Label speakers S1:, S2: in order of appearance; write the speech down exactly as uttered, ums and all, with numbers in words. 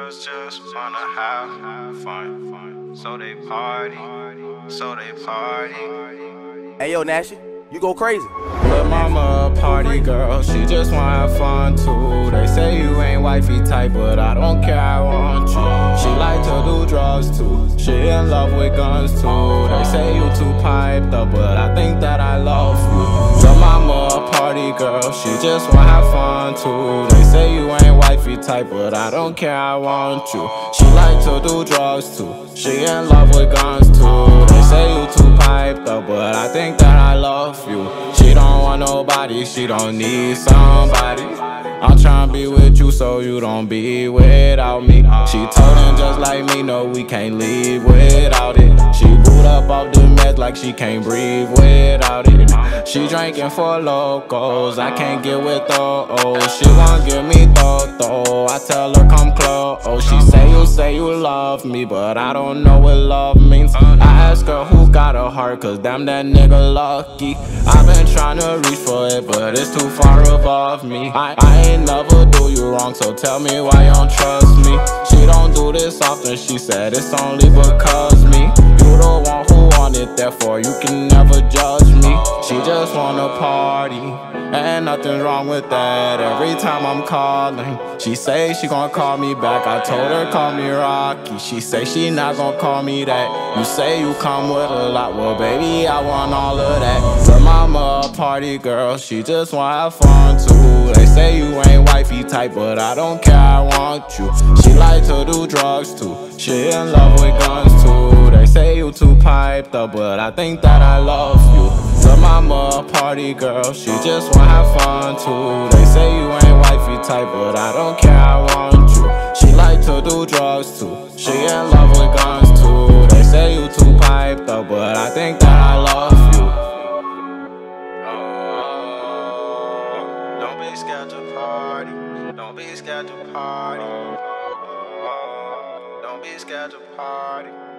S1: girls just wanna have fun, so they party, so they party.
S2: Hey yo, Nashy, you go crazy.
S1: Lil' mama a party girl, she just wanna have fun too. They say you ain't wifey type, but I don't care, I want you. She like to do drugs too, she in love with guns too. They say you too piped up, but I think that I love you. Lil' mama a party girl, she just wanna have fun too. They say you ain't wifey type, but I don't care, I want you. She like to do drugs too, she in love with guns too. They say you too piped up, but I think that I love you. She don't want nobody, she don't need somebody. I'm tryna be with you so you don't be without me. She told him just like me, no, we can't leave without it. She boot up off the meds like she can't breathe without it. She drinking for locals, I can't get with those. She won't give me though, I tell her come close. She say you say you love me, but I don't know what love means. I ask her who got a heart, cause damn that nigga lucky. I've been trying to reach for it, but it's too far above me. I, I ain't never do you wrong, so tell me why you don't trust me. She don't do this often, she said it's only because me. You the one who want it, therefore you can never judge me. She just wanna party, and nothing wrong with that. Every time I'm calling, she say she gon' call me back. I told her call me Rocky, she say she not gon' call me that. You say you come with a lot, well baby I want all of that. Lil' mama a party girl, she just wanna have fun too. They say you ain't wifey type, but I don't care, I want you. She like to do drugs too, she in love with guns too. They say you too piped up, but I think that I love you. Lil' mama a party girl, she just wanna have fun too. They say you ain't wifey type, but I don't care, I want you. She like to do drugs too, she in love with guns too. They say you too piped up, but I think that I love you. Oh, don't be scared to party, don't be scared to party. Don't be scared to party.